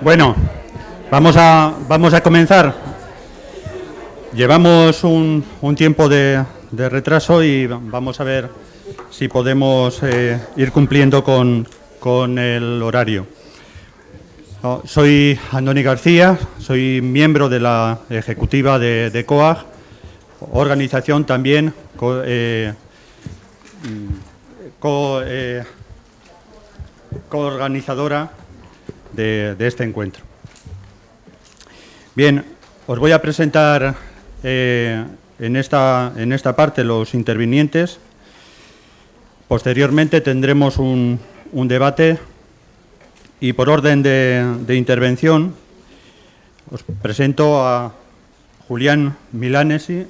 Bueno, vamos a comenzar. Llevamos un tiempo de retraso y vamos a ver si podemos ir cumpliendo con el horario. Soy Andoni García, soy miembro de la ejecutiva de COAG, organización también coorganizadora de este encuentro. Bien, os voy a presentar en esta parte los intervinientes. Posteriormente tendremos un debate y por orden de intervención os presento a Julián Milanesi.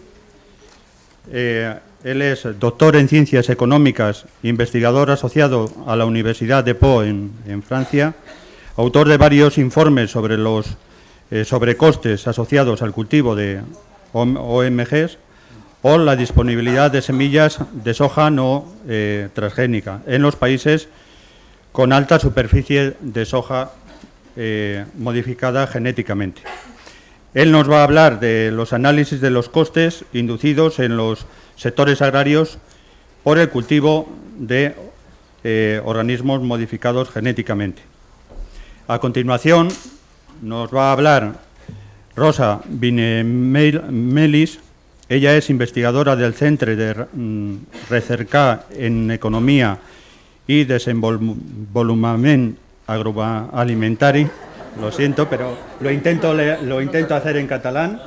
Él es doctor en Ciencias Económicas, investigador asociado a la Universidad de Po en Francia, autor de varios informes sobre costes asociados al cultivo de OMGs o la disponibilidad de semillas de soja no transgénica en los países con alta superficie de soja modificada genéticamente. Él nos va a hablar de los análisis de los costes inducidos en los sectores agrarios por el cultivo de organismos modificados genéticamente. A continuación nos va a hablar Rosa Vinemelis. Ella es investigadora del Centre de Recerca en Economía y Desenvolupament Agroalimentari. Lo siento, pero lo intento hacer en catalán.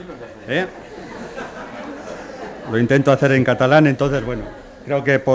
Lo intento hacer en catalán, entonces, bueno, creo que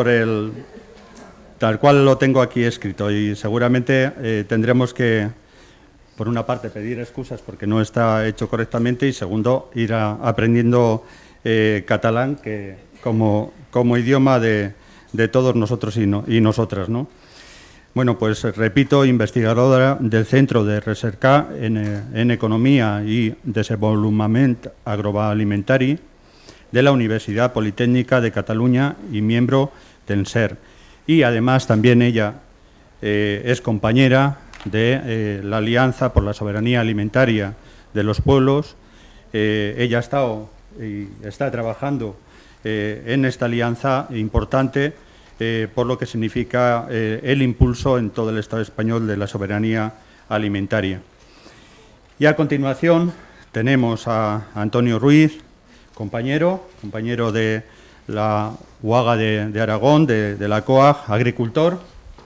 tal cual lo tengo aquí escrito y seguramente tendremos que, por una parte, pedir excusas porque no está hecho correctamente y, segundo, ir aprendiendo catalán que como idioma de todos nosotros y nosotras, ¿no? Bueno, pues repito, investigadora del Centro de Recerca en Economía y Desenvolupament Agroalimentari de la Universidad Politécnica de Cataluña y miembro del SER. Y además también ella es compañera de la Alianza por la Soberanía Alimentaria de los Pueblos. Ella ha estado y está trabajando en esta alianza importante por lo que significa el impulso en todo el Estado español de la soberanía alimentaria. Y a continuación tenemos a Antonio Ruiz, compañero de la UAGA de Aragón, de la COAG, agricultor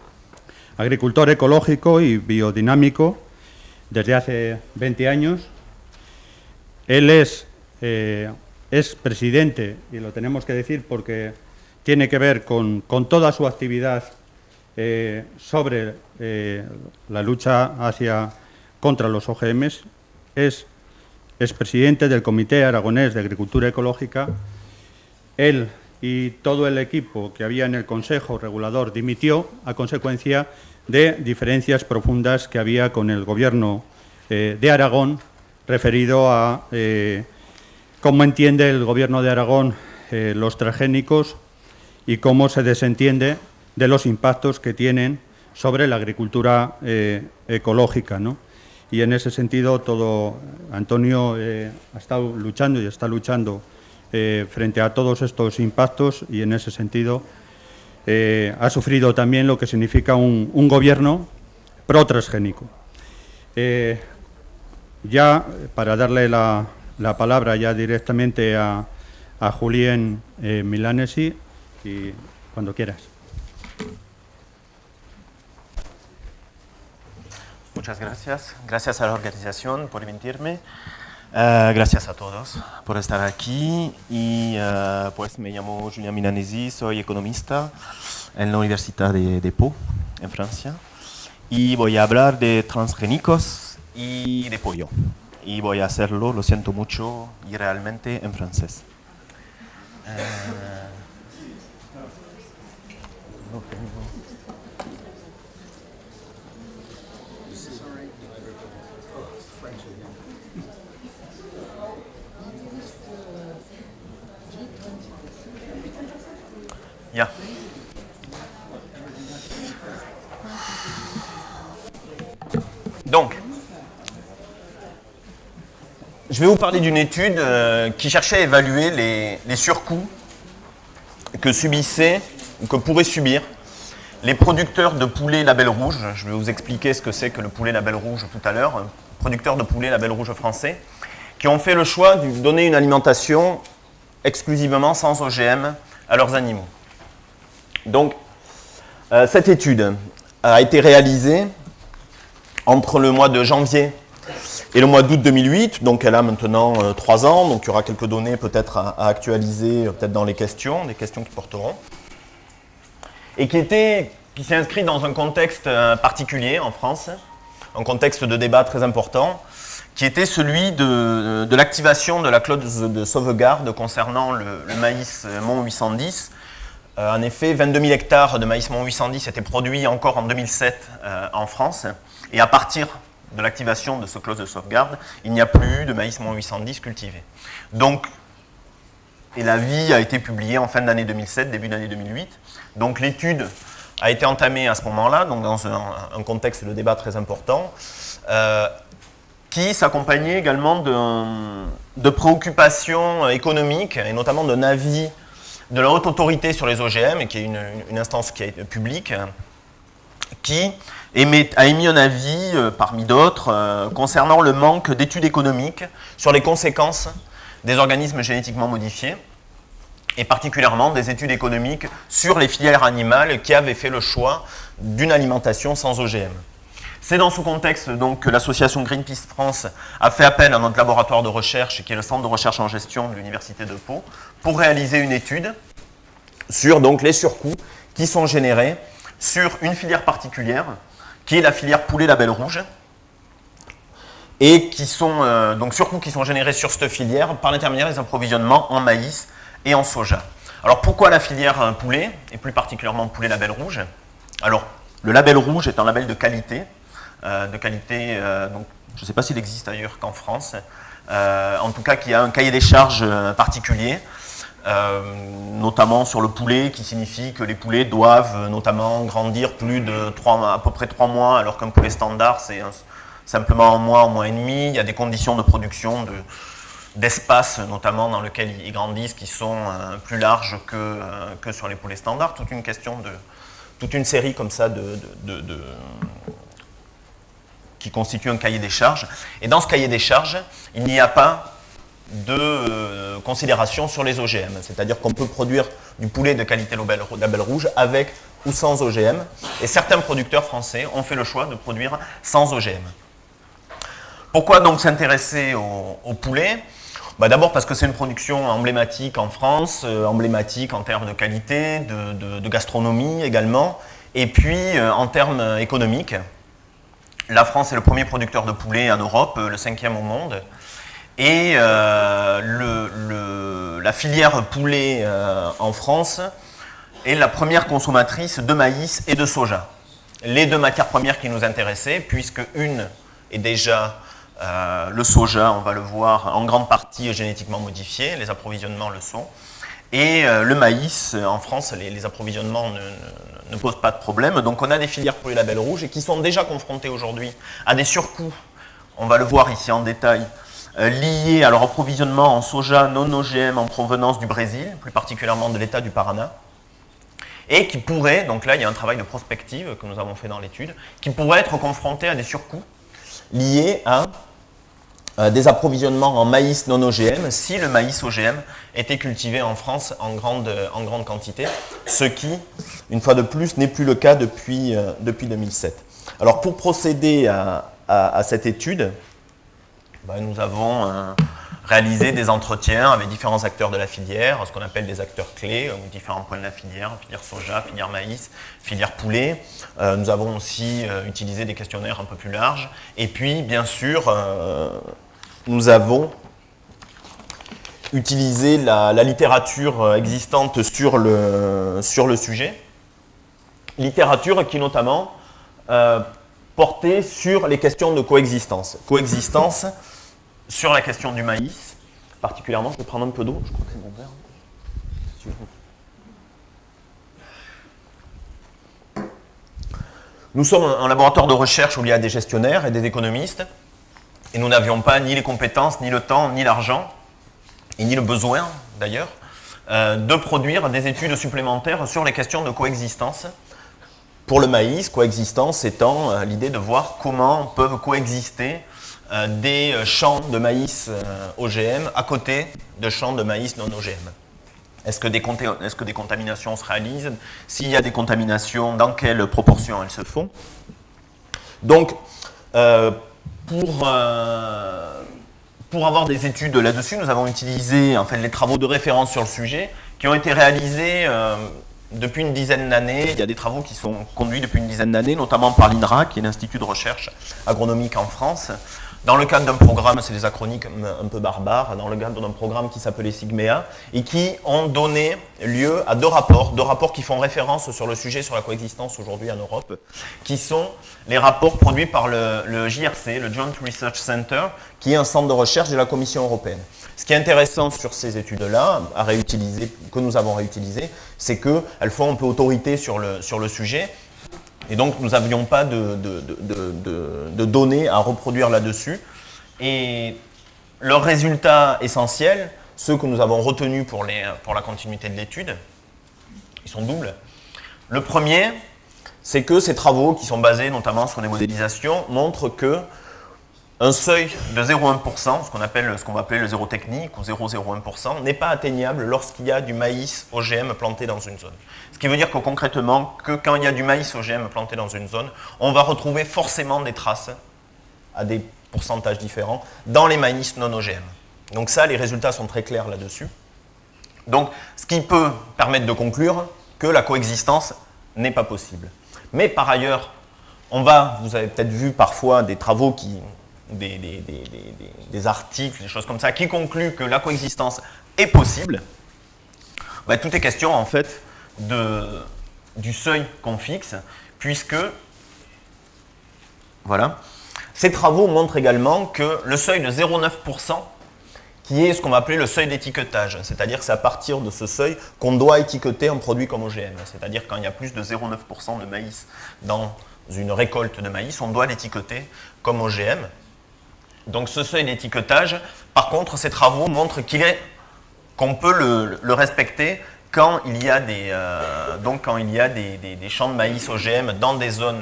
ecológico y biodinámico desde hace 20 años. Él es presidente, y lo tenemos que decir porque tiene que ver con toda su actividad sobre la lucha contra los OGMs. Es presidente del Comité Aragonés de Agricultura Ecológica. Él y todo el equipo que había en el Consejo Regulador dimitió a consecuencia de diferencias profundas que había con el Gobierno de Aragón referido a cómo entiende el Gobierno de Aragón los transgénicos y cómo se desentiende de los impactos que tienen sobre la agricultura ecológica, ¿no? Y en ese sentido Antonio ha estado luchando y está luchando frente a todos estos impactos y en ese sentido ha sufrido también lo que significa un gobierno pro-transgénico. Ya para darle la palabra ya directamente a Julián Milanesi, y cuando quieras. Muchas gracias. Gracias a la organización por invitarme. Gracias a todos por estar aquí. Y pues me llamo Julián Milanesi, soy economista en la Universidad de Po, en Francia. Y voy a hablar de transgénicos y de pollo. Y voy a hacerlo, lo siento mucho, y realmente en francés. Ya. Donc, je vais vous parler d'une étude qui cherchait à évaluer les surcoûts que subissaient, ou que pourraient subir, les producteurs de poulet label rouge. Je vais vous expliquer ce que c'est que le poulet label rouge tout à l'heure. Producteurs de poulet label rouge français, qui ont fait le choix de donner une alimentation exclusivement sans OGM à leurs animaux. Donc, cette étude a été réalisée entre le mois de janvier et le mois d'août 2008, donc elle a maintenant 3 ans, donc il y aura quelques données peut-être à actualiser, peut-être dans les questions, des questions qui porteront, et qui s'est inscrit dans un contexte particulier en France, un contexte de débat très important, qui était celui de l'activation de la clause de sauvegarde concernant le maïs Mont 810. En effet, 22 000 hectares de maïs Mont 810 étaient produits encore en 2007 en France, et à partir de l'activation de ce clause de sauvegarde, il n'y a plus eu de maïs Mont 810 cultivé. Donc, et l'avis a été publié en fin d'année 2007, début d'année 2008. Donc l'étude a été entamée à ce moment-là, donc dans un contexte de débat très important, qui s'accompagnait également de préoccupations économiques, et notamment d'un avis de la Haute Autorité sur les OGM, qui est une instance qui est publique, qui a émis un avis, parmi d'autres, concernant le manque d'études économiques sur les conséquences des organismes génétiquement modifiés, et particulièrement des études économiques sur les filières animales qui avaient fait le choix d'une alimentation sans OGM. C'est dans ce contexte donc, que l'association Greenpeace France a fait appel à notre laboratoire de recherche, qui est le centre de recherche en gestion de l'Université de Pau, pour réaliser une étude sur donc, les surcoûts qui sont générés sur une filière particulière, qui est la filière poulet label rouge, et qui sont donc surcoûts qui sont générés sur cette filière par l'intermédiaire des approvisionnements en maïs et en soja. Alors pourquoi la filière poulet, et plus particulièrement poulet label rouge? Alors le label rouge est un label de qualité, donc, je ne sais pas s'il existe ailleurs qu'en France, en tout cas qui a un cahier des charges particulier, notamment sur le poulet, qui signifie que les poulets doivent notamment grandir plus de à peu près 3 mois, alors qu'un poulet standard c'est simplement un mois et demi. Il y a des conditions de production d'espace notamment dans lequel ils grandissent qui sont plus larges que sur les poulets standards. Toute une série comme ça qui constitue un cahier des charges. Et dans ce cahier des charges, il n'y a pas de considération sur les OGM. C'est-à-dire qu'on peut produire du poulet de qualité label rouge avec ou sans OGM. Et certains producteurs français ont fait le choix de produire sans OGM. Pourquoi donc s'intéresser au poulet? D'abord parce que c'est une production emblématique en France, emblématique en termes de qualité, de gastronomie également, et puis en termes économiques. La France est le premier producteur de poulet en Europe, le 5e au monde, et la filière poulet en France est la première consommatrice de maïs et de soja. Les deux matières premières qui nous intéressaient, puisque une est déjà le soja, on va le voir, en grande partie génétiquement modifié, les approvisionnements le sont. Et le maïs, en France, les approvisionnements ne posent pas de problème. Donc on a des filières poulet label rouge et qui sont déjà confrontées aujourd'hui à des surcoûts, on va le voir ici en détail, liés à leur approvisionnement en soja non OGM en provenance du Brésil, plus particulièrement de l'État du Paraná, et qui pourraient, donc là il y a un travail de prospective que nous avons fait dans l'étude, qui pourraient être confrontés à des surcoûts liés à des approvisionnements en maïs non OGM si le maïs OGM était cultivé en France en grande quantité, ce qui, une fois de plus, n'est plus le cas depuis 2007. Alors pour procéder à cette étude, nous avons réalisé des entretiens avec différents acteurs de la filière, ce qu'on appelle des acteurs clés, différents points de la filière soja, filière maïs, filière poulet. Nous avons aussi utilisé des questionnaires un peu plus larges. Et puis, bien sûr, nous avons utilisé la littérature existante sur le sujet. Littérature qui, notamment, portait sur les questions de coexistence. Coexistence sur la question du maïs, particulièrement. Je vais prendre un peu d'eau, je crois que c'est mon verre. Nous sommes un laboratoire de recherche où il y a des gestionnaires et des économistes Et nous n'avions pas ni les compétences, ni le temps, ni l'argent, et ni le besoin d'ailleurs, de produire des études supplémentaires sur les questions de coexistence. Pour le maïs, coexistence étant l'idée de voir comment peuvent coexister des champs de maïs OGM à côté de champs de maïs non OGM. Est-ce que des contaminations se réalisent? S'il y a des contaminations, dans quelle proportion elles se font? Donc, pour avoir des études là-dessus, nous avons utilisé en fait, les travaux de référence sur le sujet qui ont été réalisés depuis une dizaine d'années. Il y a des travaux qui sont conduits depuis une dizaine d'années, notamment par l'INRA, qui est l'Institut de recherche agronomique en France, dans le cadre d'un programme, c'est des acronymes un peu barbares, dans le cadre d'un programme qui s'appelait Sigmea, et qui ont donné lieu à deux rapports qui font référence sur le sujet sur la coexistence aujourd'hui en Europe, qui sont les rapports produits par le JRC, le Joint Research Center, qui est un centre de recherche de la Commission européenne. Ce qui est intéressant sur ces études-là, que nous avons réutilisées, c'est qu'elles font un peu autorité sur le sujet. Et donc, nous n'avions pas de données à reproduire là-dessus. Et leurs résultats essentiels, ceux que nous avons retenus pour la continuité de l'étude, ils sont doubles. Le premier, c'est que ces travaux, qui sont basés notamment sur des modélisations, montrent que un seuil de 0,1%, ce qu'on va appeler le zéro technique ou 0,01%, n'est pas atteignable lorsqu'il y a du maïs OGM planté dans une zone. Ce qui veut dire que concrètement, quand il y a du maïs OGM planté dans une zone, on va retrouver forcément des traces à des pourcentages différents dans les maïs non OGM. Donc ça, les résultats sont très clairs là-dessus. Donc, ce qui peut permettre de conclure que la coexistence n'est pas possible. Mais par ailleurs, vous avez peut-être vu parfois des travaux des articles, des choses comme ça, qui concluent que la coexistence est possible. Ben, tout est question, en fait, du seuil qu'on fixe, puisque, voilà, ces travaux montrent également que le seuil de 0,9%, qui est ce qu'on va appeler le seuil d'étiquetage, c'est-à-dire que c'est à partir de ce seuil qu'on doit étiqueter un produit comme OGM, c'est-à-dire quand il y a plus de 0,9% de maïs dans une récolte de maïs, on doit l'étiqueter comme OGM. Donc ce seuil d'étiquetage, par contre, ces travaux montrent qu'on peut le respecter quand il y a des champs de maïs OGM dans des zones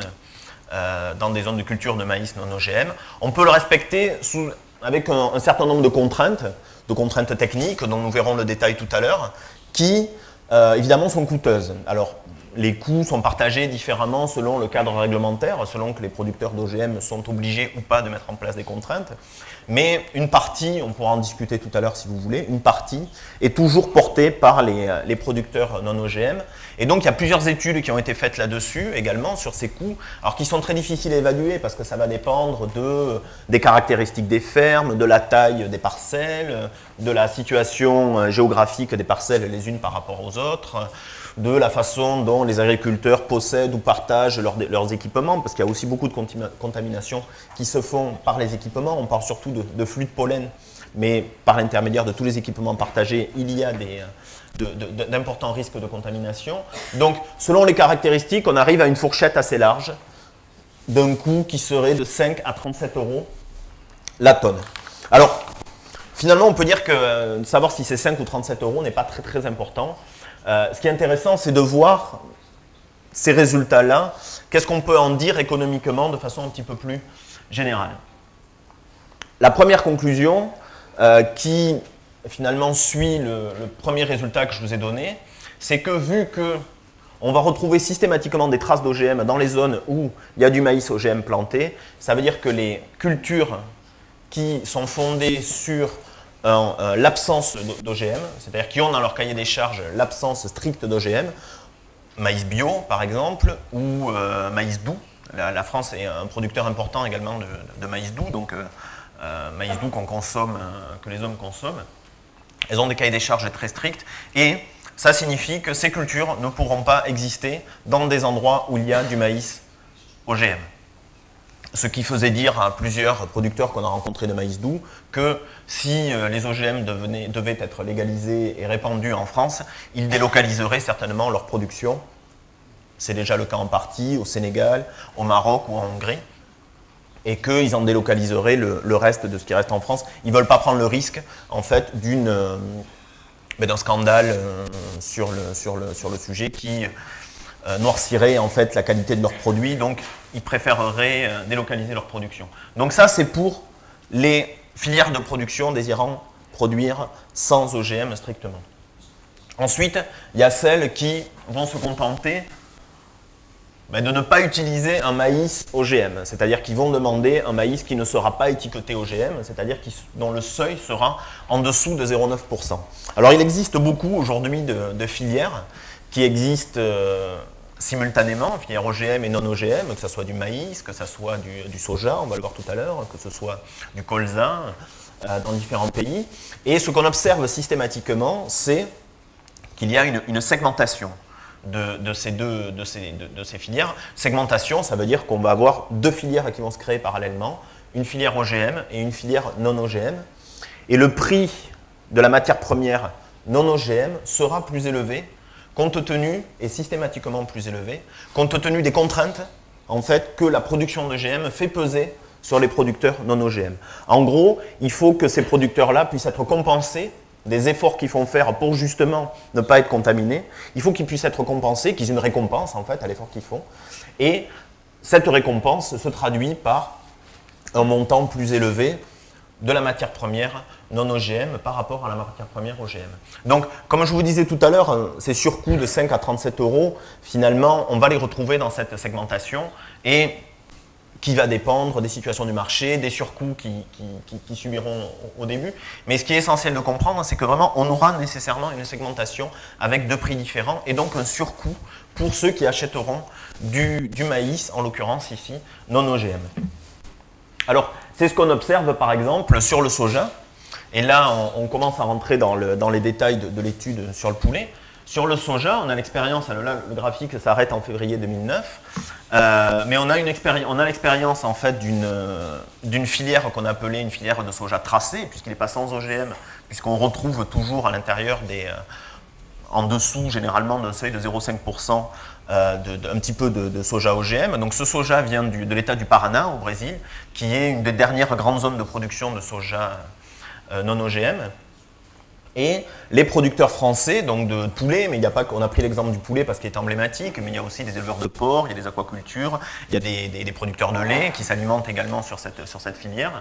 de culture de maïs non OGM. On peut le respecter avec un certain nombre de contraintes techniques, dont nous verrons le détail tout à l'heure, qui évidemment sont coûteuses. Alors, les coûts sont partagés différemment selon le cadre réglementaire, selon que les producteurs d'OGM sont obligés ou pas de mettre en place des contraintes. Mais une partie, on pourra en discuter tout à l'heure si vous voulez, une partie est toujours portée par les producteurs non OGM. Et donc il y a plusieurs études qui ont été faites là-dessus également, sur ces coûts, alors qui sont très difficiles à évaluer parce que ça va dépendre des caractéristiques des fermes, de la taille des parcelles, de la situation géographique des parcelles les unes par rapport aux autres, de la façon dont les agriculteurs possèdent ou partagent leurs équipements, parce qu'il y a aussi beaucoup de contaminations qui se font par les équipements. On parle surtout de flux de pollen, mais par l'intermédiaire de tous les équipements partagés, il y a d'importants risques de contamination. Donc, selon les caractéristiques, on arrive à une fourchette assez large d'un coût qui serait de 5 à 37 € la tonne. Alors, finalement, on peut dire que savoir si c'est 5 ou 37 € n'est pas très très important. Ce qui est intéressant, c'est de voir ces résultats-là. Qu'est-ce qu'on peut en dire économiquement de façon un petit peu plus générale? La première conclusion, qui finalement suit le premier résultat que je vous ai donné, c'est que vu qu'on va retrouver systématiquement des traces d'OGM dans les zones où il y a du maïs OGM planté, ça veut dire que les cultures qui sont fondées sur l'absence d'OGM, c'est-à-dire qui ont dans leur cahier des charges l'absence stricte d'OGM, maïs bio par exemple, ou maïs doux. La France est un producteur important également de maïs doux, donc maïs doux qu'on consomme, que les hommes consomment. Elles ont des cahiers des charges très stricts et ça signifie que ces cultures ne pourront pas exister dans des endroits où il y a du maïs OGM. Ce qui faisait dire à plusieurs producteurs qu'on a rencontrés de maïs doux que si les OGM devaient être légalisés et répandus en France, ils délocaliseraient certainement leur production. C'est déjà le cas en partie au Sénégal, au Maroc ou en Hongrie. et qu'ils en délocaliseraient le reste de ce qui reste en France. Ils ne veulent pas prendre le risque, en fait, d'un scandale sur le sujet qui noircirait, en fait, la qualité de leurs produits. Donc, ils préféreraient délocaliser leur production. Donc ça, c'est pour les filières de production désirant produire sans OGM strictement. Ensuite, il y a celles qui vont se contenter de ne pas utiliser un maïs OGM, c'est-à-dire qu'ils vont demander un maïs qui ne sera pas étiqueté OGM, c'est-à-dire dont le seuil sera en dessous de 0,9%. Alors il existe beaucoup aujourd'hui de filières qui existent simultanément, filières OGM et non OGM, que ce soit du maïs, que ce soit du soja, on va le voir tout à l'heure, que ce soit du colza dans différents pays. Et ce qu'on observe systématiquement, c'est qu'il y a une segmentation de ces filières. Segmentation, ça veut dire qu'on va avoir deux filières qui vont se créer parallèlement, une filière OGM et une filière non OGM. Et le prix de la matière première non OGM sera plus élevé, compte tenu, et systématiquement plus élevé, compte tenu des contraintes en fait, que la production d'OGM fait peser sur les producteurs non OGM. En gros, il faut que ces producteurs-là puissent être compensés des efforts qu'ils font faire pour justement ne pas être contaminés, il faut qu'ils puissent être compensés, qu'ils aient une récompense en fait à l'effort qu'ils font. Et cette récompense se traduit par un montant plus élevé de la matière première non OGM par rapport à la matière première OGM. Donc, comme je vous disais tout à l'heure, ces surcoûts de 5 à 37 €, finalement, on va les retrouver dans cette segmentation et qui va dépendre des situations du marché, des surcoûts qui subiront au début. Mais ce qui est essentiel de comprendre, c'est que vraiment, on aura nécessairement une segmentation avec deux prix différents et donc un surcoût pour ceux qui achèteront du maïs, en l'occurrence ici, non OGM. Alors, c'est ce qu'on observe par exemple sur le soja. Et là, on commence à rentrer dans les détails de l'étude sur le poulet. Sur le soja, on a l'expérience, là le graphique s'arrête en février 2009, mais on a l'expérience en fait d'une filière qu'on appelait une filière de soja tracée, puisqu'il n'est pas sans OGM, puisqu'on retrouve toujours à l'intérieur en dessous généralement d'un seuil de 0,5% un petit peu de soja OGM. Donc ce soja vient de l'état du Paraná au Brésil, qui est une des dernières grandes zones de production de soja non OGM. Et les producteurs français, donc de poulet, mais il n'y a pas qu'on a pris l'exemple du poulet parce qu'il est emblématique, mais il y a aussi des éleveurs de porc, il y a des aquacultures, il y a des producteurs de lait qui s'alimentent également sur cette filière.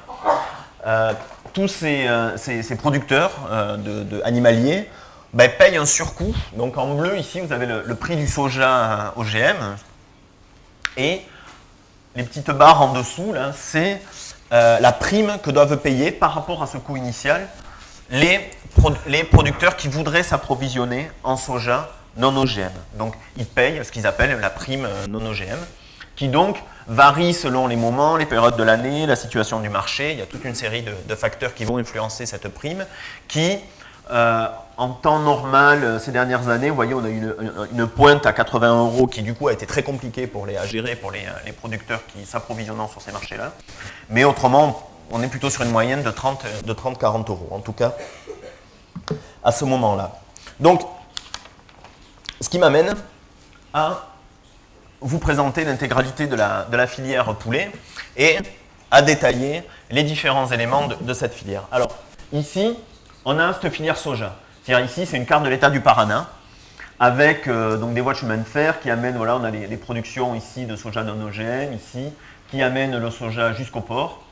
Tous ces producteurs animaliers payent un surcoût. Donc en bleu, ici, vous avez le prix du soja OGM. Et les petites barres en dessous, là, c'est la prime que doivent payer par rapport à ce coût initial les producteurs qui voudraient s'approvisionner en soja non OGM. Donc, ils payent ce qu'ils appellent la prime non OGM, qui donc varie selon les moments, les périodes de l'année, la situation du marché. Il y a toute une série de facteurs qui vont influencer cette prime, qui, en temps normal, ces dernières années, vous voyez, on a eu une pointe à 80 € qui, du coup, a été très compliquée à gérer pour les producteurs qui s'approvisionnent sur ces marchés-là. Mais autrement, on est plutôt sur une moyenne de 30-40 €, en tout cas, à ce moment-là. Donc, ce qui m'amène à vous présenter l'intégralité de la filière poulet et à détailler les différents éléments de cette filière. Alors, ici, on a cette filière soja. C'est-à-dire ici, c'est une carte de l'état du Paraná avec donc des voies de chemin de fer qui amènent, voilà, on a les productions ici de soja non OGM, ici, qui amènent le soja jusqu'au port.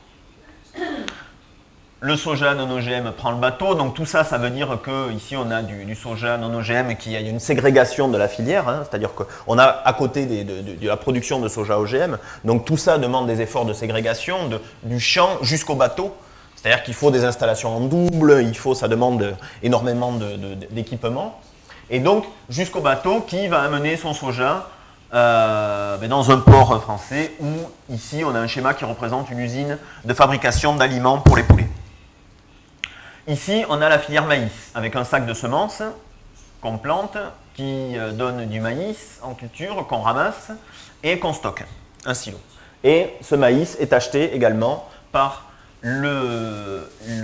Le soja non OGM prend le bateau, donc tout ça, ça veut dire qu'ici on a du soja non OGM, il y a une ségrégation de la filière, hein, c'est-à-dire qu'on a à côté de la production de soja OGM, donc tout ça demande des efforts de ségrégation du champ jusqu'au bateau, c'est-à-dire qu'il faut des installations en double, ça demande énormément d'équipement, et donc jusqu'au bateau qui va amener son soja dans un port français où ici on a un schéma qui représente une usine de fabrication d'aliments pour les poulets. Ici, on a la filière maïs, avec un sac de semences qu'on plante, qui donne du maïs en culture, qu'on ramasse et qu'on stocke, un silo. Et ce maïs est acheté également par le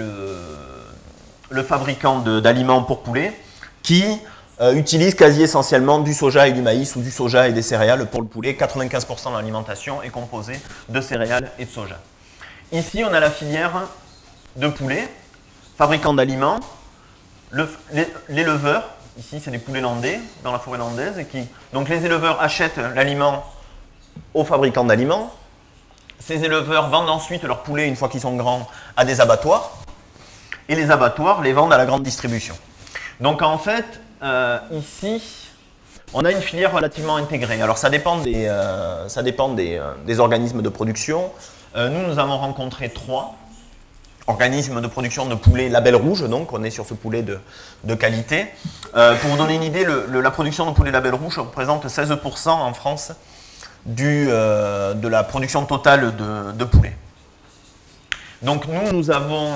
fabricant d'aliments pour poulets, qui utilise quasi essentiellement du soja et du maïs, ou du soja et des céréales pour le poulet. 95% de l'alimentation est composée de céréales et de soja. Ici, on a la filière de poulets, fabricants d'aliments, l'éleveur, ici c'est des poulets landais dans la forêt landaise, donc les éleveurs achètent l'aliment aux fabricants d'aliments, ces éleveurs vendent ensuite leurs poulets une fois qu'ils sont grands à des abattoirs, et les abattoirs les vendent à la grande distribution. Donc en fait, ici, on a une filière relativement intégrée. Alors ça dépend des organismes de production. Nous avons rencontré 3 organismes de production de poulets label rouge, donc on est sur ce poulet de qualité. Pour vous donner une idée, la production de poulet label rouge représente 16% en France de la production totale de poulets. Donc nous avons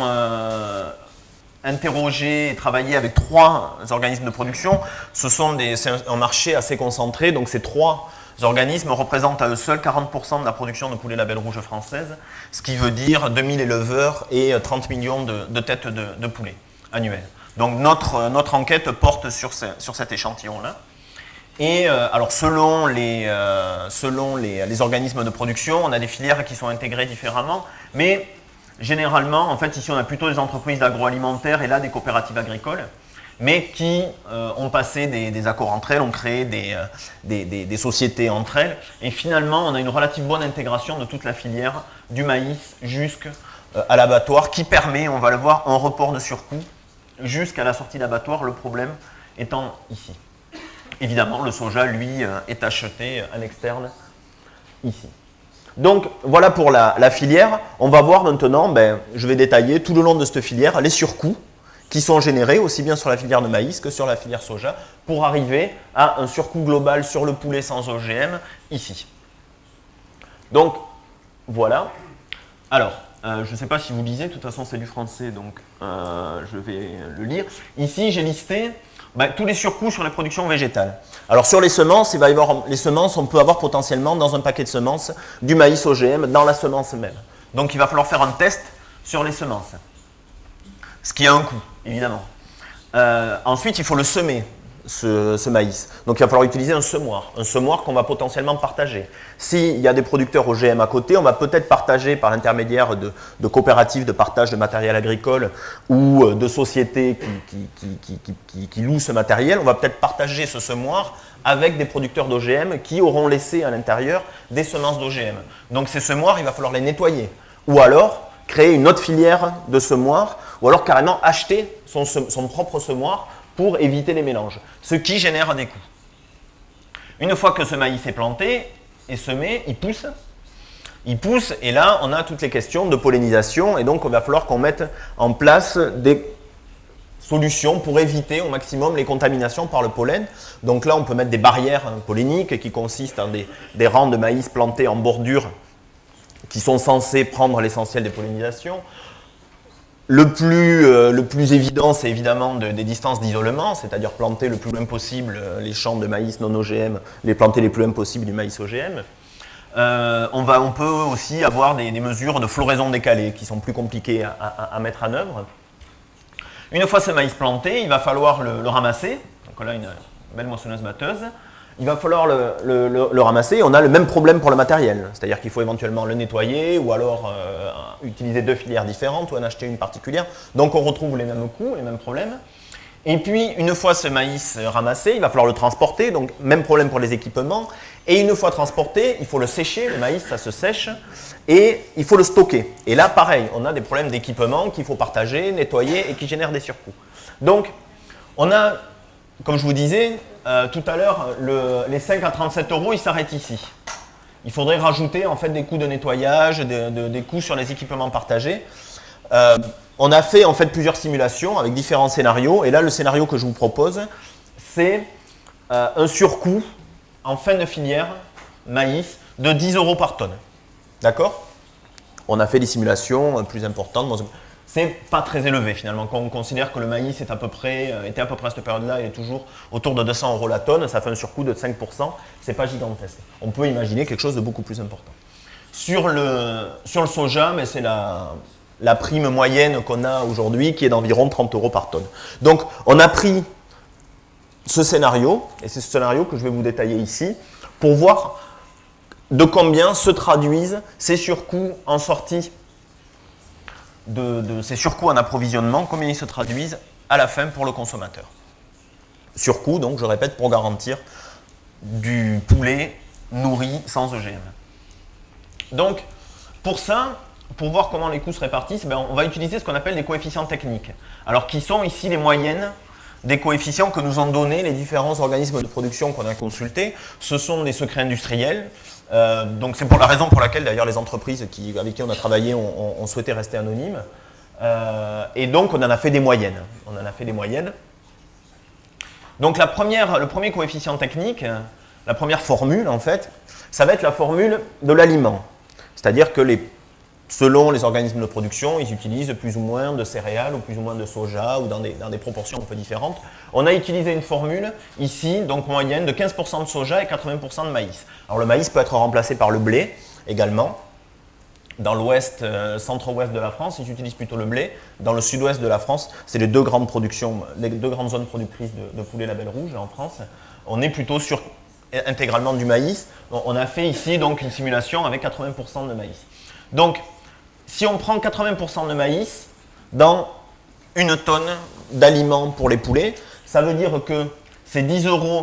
interrogé et travaillé avec 3 organismes de production. C'est un marché assez concentré, donc ces 3 organismes représentent à eux seuls 40% de la production de poulet label rouge française, ce qui veut dire 2000 éleveurs et 30 millions de têtes de poulets annuelles. Donc notre enquête porte sur cet échantillon-là. Et alors selon les organismes de production, on a des filières qui sont intégrées différemment, mais généralement, en fait, ici on a plutôt des entreprises d'agroalimentaire et là des coopératives agricoles, mais qui ont passé des accords entre elles, ont créé des sociétés entre elles. Et finalement, on a une relative bonne intégration de toute la filière, du maïs jusqu'à l'abattoir, qui permet, on va le voir, un report de surcoût jusqu'à la sortie d'abattoir, le problème étant ici. Évidemment, le soja, lui, est acheté à l'externe ici. Donc, voilà pour la filière. On va voir maintenant, je vais détailler tout le long de cette filière les surcoûts qui sont générés aussi bien sur la filière de maïs que sur la filière soja pour arriver à un surcoût global sur le poulet sans OGM ici. Donc, voilà. Alors, je ne sais pas si vous lisez, de toute façon c'est du français, donc je vais le lire. Ici, j'ai listé tous les surcoûts sur les productions végétales. Alors sur les semences, les semences, on peut avoir potentiellement dans un paquet de semences du maïs OGM dans la semence même. Donc il va falloir faire un test sur les semences, ce qui a un coût, évidemment. Ensuite, il faut le semer, ce maïs. Donc il va falloir utiliser un semoir qu'on va potentiellement partager. S'il y a des producteurs OGM à côté, on va peut-être partager par l'intermédiaire de coopératives de partage de matériel agricole ou de sociétés qui louent ce matériel. On va peut-être partager ce semoir avec des producteurs d'OGM qui auront laissé à l'intérieur des semences d'OGM. Donc ces semoirs, il va falloir les nettoyer. Ou alors créer une autre filière de semoirs, ou alors carrément acheter son propre semoir pour éviter les mélanges, ce qui génère des coûts. Une fois que ce maïs est planté et semé, il pousse, et là on a toutes les questions de pollinisation, et donc il va falloir qu'on mette en place des solutions pour éviter au maximum les contaminations par le pollen. Donc là on peut mettre des barrières polliniques qui consistent en des rangs de maïs plantés en bordure qui sont censés prendre l'essentiel des pollinisations. Le plus évident, c'est évidemment des distances d'isolement, c'est-à-dire planter le plus loin possible les champs de maïs non OGM, les planter les plus loin possible du maïs OGM. On peut aussi avoir des mesures de floraison décalée qui sont plus compliquées à mettre en œuvre. Une fois ce maïs planté, il va falloir le ramasser. Donc là, une belle moissonneuse-batteuse. Il va falloir le ramasser. On a le même problème pour le matériel, c'est-à-dire qu'il faut éventuellement le nettoyer ou alors utiliser 2 filières différentes ou en acheter une particulière. Donc on retrouve les mêmes coûts, les mêmes problèmes. Et puis une fois ce maïs ramassé, il va falloir le transporter, donc même problème pour les équipements. Et une fois transporté, il faut le sécher, le maïs ça se sèche, et il faut le stocker. Et là pareil, on a des problèmes d'équipement qu'il faut partager, nettoyer et qui génèrent des surcoûts. Donc on a, comme je vous disais, tout à l'heure, les 5 à 37 €, ils s'arrêtent ici. Il faudrait rajouter en fait des coûts de nettoyage, des coûts sur les équipements partagés. On a fait en fait plusieurs simulations avec différents scénarios. Et là, le scénario que je vous propose, c'est un surcoût en fin de filière maïs de 10 € par tonne. D'accord? On a fait des simulations plus importantes. C'est pas très élevé finalement. Quand on considère que le maïs était à peu près à cette période-là, il est toujours autour de 200 € la tonne, ça fait un surcoût de 5%, c'est pas gigantesque. On peut imaginer quelque chose de beaucoup plus important. Sur le soja, mais c'est la prime moyenne qu'on a aujourd'hui qui est d'environ 30 € par tonne. Donc on a pris ce scénario, et c'est ce scénario que je vais vous détailler ici, pour voir de combien se traduisent ces surcoûts en sortie de ces surcoûts en approvisionnement, combien ils se traduisent à la fin pour le consommateur. Surcoût, donc je répète, pour garantir du poulet nourri sans OGM. Donc, pour ça, pour voir comment les coûts se répartissent, on va utiliser ce qu'on appelle des coefficients techniques. Alors, qui sont ici les moyennes des coefficients que nous ont donnés les différents organismes de production qu'on a consultés. Ce sont des secrets industriels. Donc, c'est pour la raison pour laquelle, d'ailleurs, les entreprises avec qui on a travaillé ont souhaité rester anonymes. Et donc, on en a fait des moyennes. Donc, le premier coefficient technique, la première formule, en fait, ça va être la formule de l'aliment. C'est-à-dire que selon les organismes de production, ils utilisent plus ou moins de céréales ou plus ou moins de soja ou dans des proportions un peu différentes. On a utilisé une formule ici, donc moyenne, de 15% de soja et 80% de maïs. Alors le maïs peut être remplacé par le blé également. Dans l'ouest, centre-ouest de la France, ils utilisent plutôt le blé. Dans le sud-ouest de la France, c'est les deux grandes zones productrices de poulet label rouge en France. On est plutôt sur intégralement du maïs. On a fait ici donc une simulation avec 80% de maïs. Donc, si on prend 80% de maïs dans une tonne d'aliments pour les poulets, ça veut dire que c'est 10 €,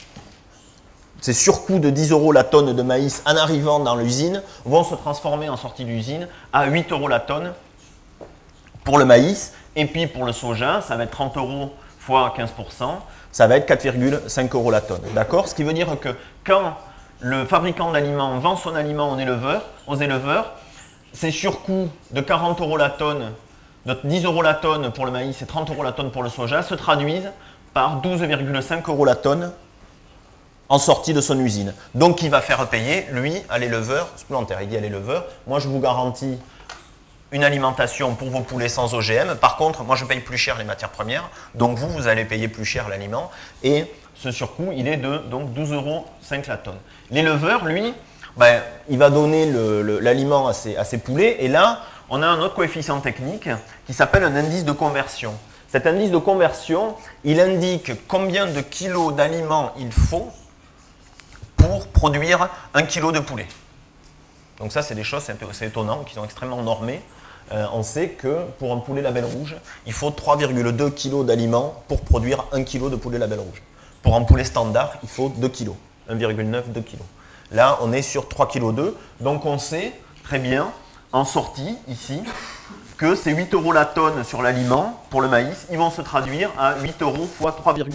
ces surcoûts de 10 € la tonne de maïs en arrivant dans l'usine vont se transformer en sortie d'usine à 8 € la tonne pour le maïs. Et puis pour le soja, ça va être 30 € fois 15%, ça va être 4,5 € la tonne. D'accord? Ce qui veut dire que quand le fabricant d'aliments vend son aliment aux éleveurs, ces surcoûts de 40 € la tonne, de 10 € la tonne pour le maïs et 30 € la tonne pour le soja se traduisent par 12,5 € la tonne en sortie de son usine. Donc il va faire payer, lui, à l'éleveur supplémentaire. Il dit à l'éleveur, moi je vous garantis une alimentation pour vos poulets sans OGM. Par contre, moi je paye plus cher les matières premières, donc vous allez payer plus cher l'aliment. Et ce surcoût, il est de donc 12,5 € la tonne. L'éleveur, lui, il va donner l'aliment à ses poulets. Et là, on a un autre coefficient technique qui s'appelle un indice de conversion. Cet indice de conversion, il indique combien de kilos d'aliments il faut pour produire 1 kg de poulet. Donc ça, c'est des choses, c'est étonnant, qui sont extrêmement normées. On sait que pour un poulet label rouge, il faut 3,2 kg d'aliments pour produire 1 kg de poulet label rouge. Pour un poulet standard, il faut 2 kg, 1,9, 2 kg. Là, on est sur 3,2 kg. Donc on sait très bien, en sortie, ici, que ces 8 € la tonne sur l'aliment, pour le maïs, ils vont se traduire à 8 € fois 3,2,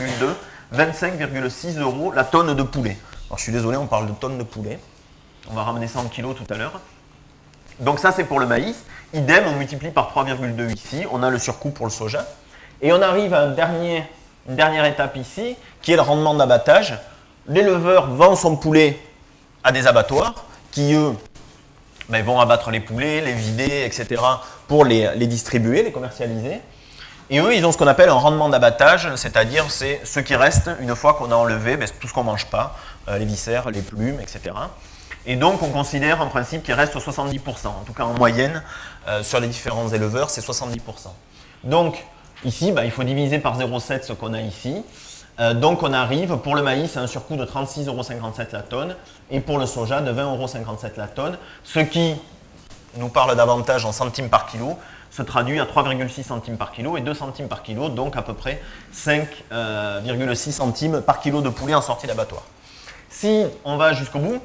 25,6 € la tonne de poulet. Alors je suis désolé, on parle de tonnes de poulet. On va ramener ça en kilos tout à l'heure. Donc ça, c'est pour le maïs. Idem, on multiplie par 3,2 ici. On a le surcoût pour le soja. Et on arrive à une dernière étape ici, qui est le rendement d'abattage. L'éleveur vend son poulet à des abattoirs qui, eux, vont abattre les poulets, les vider, etc. pour les distribuer, les commercialiser. Et eux, ils ont ce qu'on appelle un rendement d'abattage, c'est-à-dire c'est ce qui reste une fois qu'on a enlevé tout ce qu'on ne mange pas, les viscères, les plumes, etc. Et donc, on considère en principe qu'il reste 70%. En tout cas, en moyenne, sur les différents éleveurs, c'est 70%. Donc, ici, il faut diviser par 0,7 ce qu'on a ici. Donc, on arrive, pour le maïs, à un surcoût de 36,57 € la tonne, et pour le soja, de 20,57 € la tonne, ce qui nous parle davantage en centimes par kilo, se traduit à 3,6 centimes par kilo et 2 centimes par kilo, donc à peu près 5,6 centimes par kilo de poulet en sortie d'abattoir. Si on va jusqu'au bout,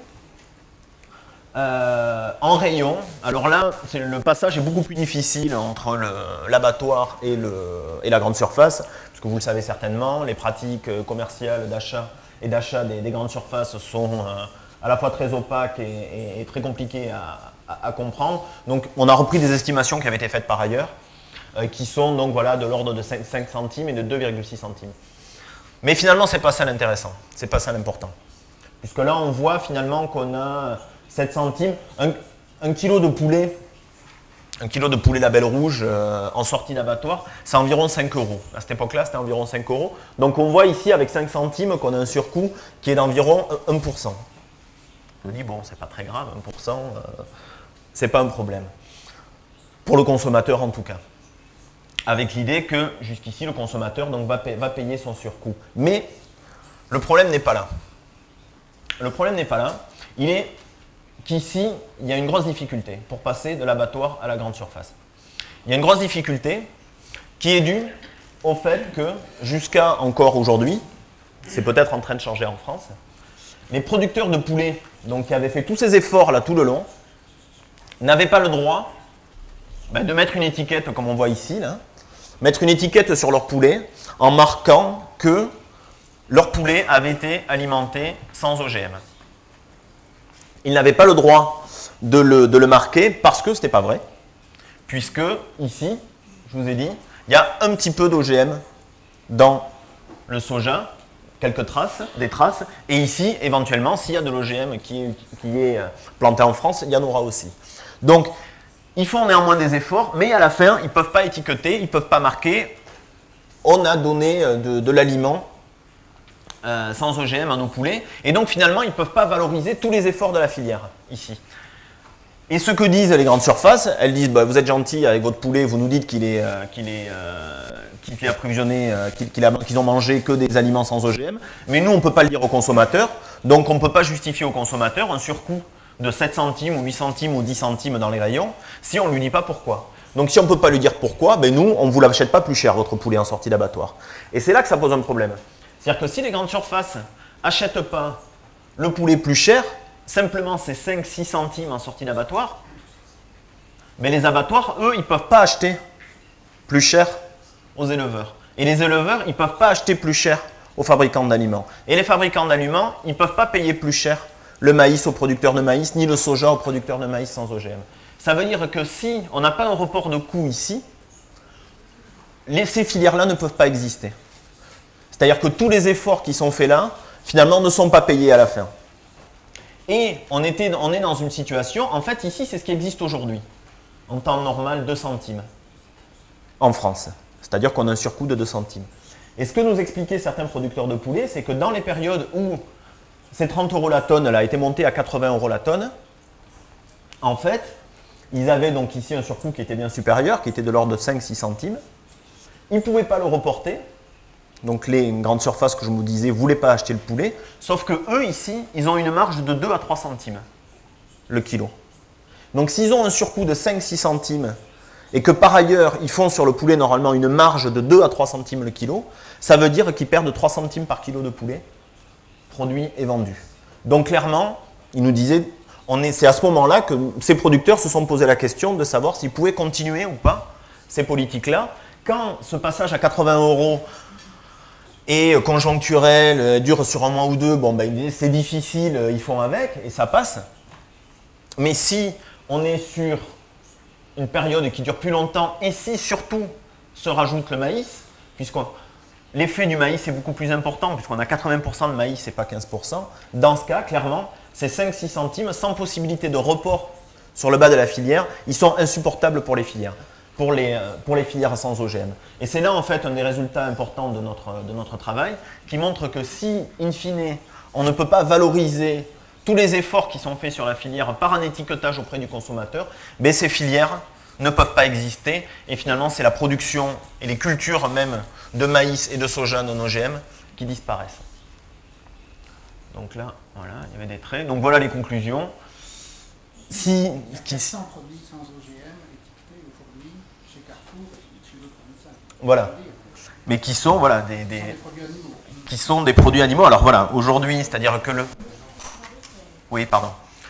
en rayon, alors là, le passage est beaucoup plus difficile entre l'abattoir et la grande surface, parce que vous le savez certainement, les pratiques commerciales d'achat des grandes surfaces sont à la fois très opaques et très compliquées à comprendre. Donc on a repris des estimations qui avaient été faites par ailleurs, qui sont donc voilà, de l'ordre de 5 centimes et de 2,6 centimes. Mais finalement, ce n'est pas ça l'intéressant, ce n'est pas ça l'important. Puisque là, on voit finalement qu'on a 7 centimes, un kilo de poulet label rouge en sortie d'abattoir, c'est environ 5 €. À cette époque-là, c'était environ 5 €. Donc on voit ici avec 5 centimes qu'on a un surcoût qui est d'environ 1%. Je me dis, bon, c'est pas très grave, 1%, c'est pas un problème. Pour le consommateur en tout cas. Avec l'idée que jusqu'ici, le consommateur donc, va payer son surcoût. Mais le problème n'est pas là. Le problème n'est pas là. Il est qu'ici, il y a une grosse difficulté pour passer de l'abattoir à la grande surface. il y a une grosse difficulté qui est due au fait que, jusqu'à encore aujourd'hui, c'est peut-être en train de changer en France, les producteurs de poulets, donc qui avaient fait tous ces efforts là tout le long, n'avaient pas le droit de mettre une étiquette, comme on voit ici, là, mettre une étiquette sur leur poulet en marquant que leur poulet avait été alimenté sans OGM. Ils n'avaient pas le droit de le marquer parce que ce n'était pas vrai, puisque ici, je vous ai dit, il y a un petit peu d'OGM dans le soja, quelques traces, des traces, et ici, éventuellement, s'il y a de l'OGM qui est planté en France, il y en aura aussi. Donc, ils font néanmoins des efforts, mais à la fin, ils ne peuvent pas étiqueter, ils ne peuvent pas marquer. On a donné de l'aliment sans OGM à nos poulets, et donc finalement, ils ne peuvent pas valoriser tous les efforts de la filière, ici. Et ce que disent les grandes surfaces, elles disent vous êtes gentils avec votre poulet, vous nous dites qu'il est approvisionné, qu'ils ont mangé que des aliments sans OGM, mais nous on ne peut pas le dire aux consommateurs, donc on ne peut pas justifier aux consommateurs un surcoût de 7 centimes ou 8 centimes ou 10 centimes dans les rayons si on ne lui dit pas pourquoi. Donc si on ne peut pas lui dire pourquoi, nous on ne vous l'achète pas plus cher votre poulet en sortie d'abattoir. Et c'est là que ça pose un problème. C'est-à-dire que si les grandes surfaces n'achètent pas le poulet plus cher, simplement c'est 5-6 centimes en sortie d'abattoir, mais les abattoirs, eux, ils ne peuvent pas acheter plus cher aux éleveurs. Et les éleveurs, ils ne peuvent pas acheter plus cher aux fabricants d'aliments. Et les fabricants d'aliments, ils ne peuvent pas payer plus cher le maïs aux producteurs de maïs, ni le soja aux producteurs de maïs sans OGM. Ça veut dire que si on n'a pas un report de coûts ici, ces filières-là ne peuvent pas exister. C'est-à-dire que tous les efforts qui sont faits là, finalement, ne sont pas payés à la fin. Et on est dans une situation, en fait ici c'est ce qui existe aujourd'hui, en temps normal 2 centimes en France, c'est-à-dire qu'on a un surcoût de 2 centimes. Et ce que nous expliquaient certains producteurs de poulets, c'est que dans les périodes où ces 30 € la tonne là, étaient montés à 80 € la tonne, en fait, ils avaient donc ici un surcoût qui était bien supérieur, qui était de l'ordre de 5-6 centimes, ils ne pouvaient pas le reporter. Donc les grandes surfaces que je vous disais ne voulaient pas acheter le poulet, sauf que eux ici, ils ont une marge de 2 à 3 centimes le kilo. Donc s'ils ont un surcoût de 5-6 centimes et que par ailleurs ils font sur le poulet normalement une marge de 2 à 3 centimes le kilo, ça veut dire qu'ils perdent 3 centimes par kilo de poulet produit et vendu. Donc clairement, ils nous disaient, c'est à ce moment-là que ces producteurs se sont posé la question de savoir s'ils pouvaient continuer ou pas ces politiques-là. Quand ce passage à 80 € et conjoncturel, dure sur un mois ou deux, c'est difficile, ils font avec et ça passe. Mais si on est sur une période qui dure plus longtemps et si surtout se rajoute le maïs, puisque l'effet du maïs est beaucoup plus important, puisqu'on a 80% de maïs et pas 15%, dans ce cas, clairement, ces 5-6 centimes, sans possibilité de report sur le bas de la filière, ils sont insupportables pour les filières. Pour les filières sans OGM. Et c'est là en fait un des résultats importants de notre travail qui montre que si, in fine, on ne peut pas valoriser tous les efforts qui sont faits sur la filière par un étiquetage auprès du consommateur, ces filières ne peuvent pas exister et finalement c'est la production et les cultures même de maïs et de soja non OGM qui disparaissent. Donc là, voilà, il y avait des traits. Donc voilà les conclusions. Il y a 400 produits sans OGM étiquetés aujourd'hui chez Carrefour et chez d'autres fournisseurs. Voilà. Mais qui sont, voilà, qui sont des produits animaux. Alors voilà, aujourd'hui, c'est-à-dire que le... Oui, pardon.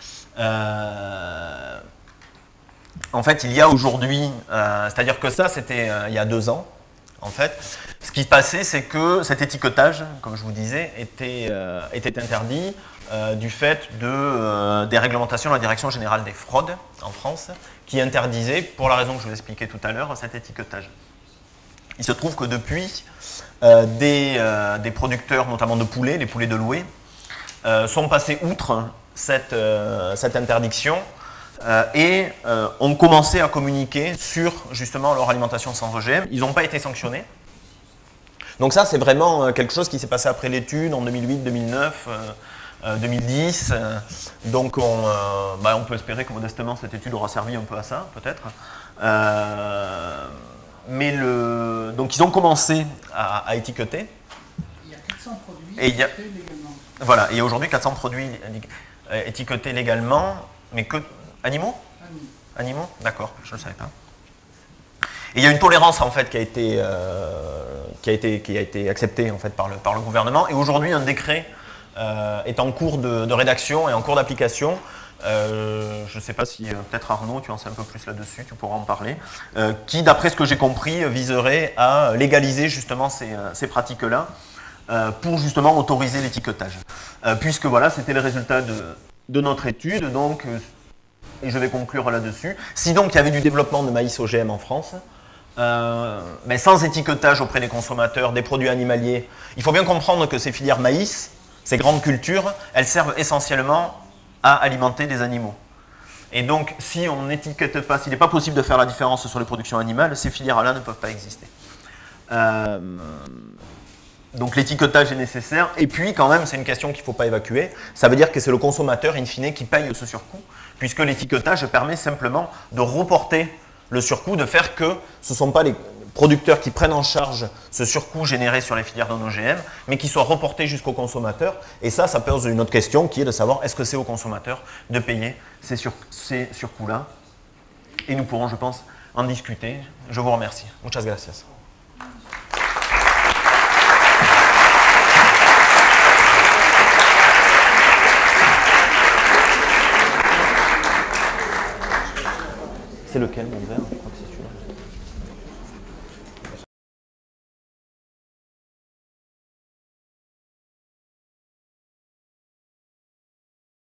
En fait, il y a aujourd'hui, c'est-à-dire que ça, c'était il y a 2 ans, en fait. Ce qui se passait, c'est que cet étiquetage, comme je vous disais, était interdit du fait des réglementations de la Direction générale des fraudes en France, qui interdisait, pour la raison que je vous expliquais tout à l'heure, cet étiquetage. Il se trouve que depuis, des producteurs, notamment de poulets, les poulets de louer, sont passés outre cette interdiction et ont commencé à communiquer sur justement leur alimentation sans OGM. Ils n'ont pas été sanctionnés. Donc ça, c'est vraiment quelque chose qui s'est passé après l'étude en 2008, 2009, 2010. Donc on peut espérer que modestement cette étude aura servi un peu à ça, peut-être. Donc ils ont commencé à étiqueter. Il y a 400 produits et étiquetés légalement. Voilà, il y a aujourd'hui 400 produits étiquetés légalement, mais que animaux. Animaux, d'accord, je ne le savais pas. Et il y a une tolérance en fait qui a été acceptée en fait par le gouvernement. Et aujourd'hui, un décret est en cours de rédaction et en cours d'application. Je ne sais pas si peut-être Arnaud, tu en sais un peu plus là-dessus, tu pourras en parler, qui, d'après ce que j'ai compris, viserait à légaliser justement ces pratiques-là pour justement autoriser l'étiquetage. Puisque voilà, c'était le résultat de notre étude, donc, et je vais conclure là-dessus. Si donc il y avait du développement de maïs OGM en France, mais sans étiquetage auprès des consommateurs des produits animaliers, il faut bien comprendre que ces filières maïs, ces grandes cultures, elles servent essentiellement à alimenter des animaux. Et donc, si on n'étiquette pas, s'il n'est pas possible de faire la différence sur les productions animales, ces filières-là ne peuvent pas exister. Donc l'étiquetage est nécessaire. Et puis, quand même, c'est une question qu'il ne faut pas évacuer. Ça veut dire que c'est le consommateur, in fine, qui paye ce surcoût, puisque l'étiquetage permet simplement de reporter le surcoût, de faire que ce ne sont pas les producteurs qui prennent en charge ce surcoût généré sur les filières non OGM, mais qui soit reporté jusqu'au consommateur. Et ça pose une autre question qui est de savoir est-ce que c'est au consommateur de payer ces surcoûts-là. Et nous pourrons, je pense, en discuter. Je vous remercie. Muchas gracias. C'est lequel, mon verre? Je crois que c'est